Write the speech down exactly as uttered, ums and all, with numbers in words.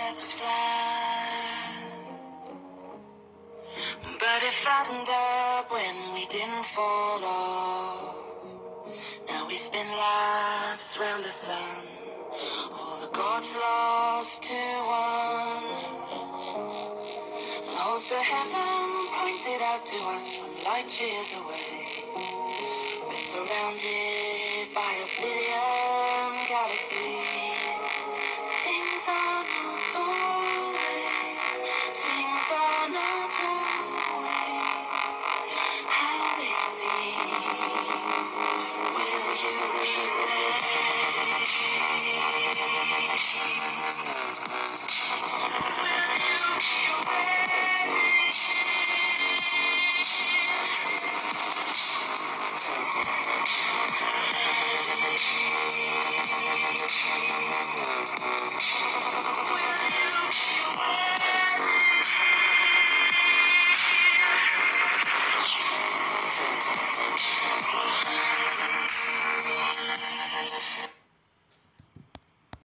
earth was flat, but it flattened up when we didn't follow. Now we spin laps round the sun, all the gods lost to one. Most of heaven pointed out to us from light years away. We're surrounded by a billion galaxies. Things are not always, things are not always how they seem. Will you be ready?